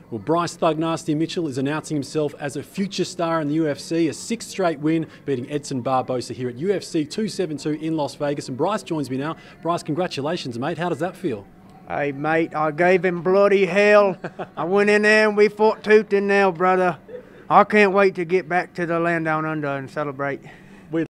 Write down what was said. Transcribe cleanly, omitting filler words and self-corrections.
Well, Bryce Thug Nasty Mitchell is announcing himself as a future star in the UFC, a 6th straight win, beating Edson Barbosa here at UFC 272 in Las Vegas. And Bryce joins me now. Bryce, congratulations, mate. How does that feel? Hey, mate, I gave him bloody hell. I went in there and we fought tooth and nail, brother. I can't wait to get back to the land down under and celebrate.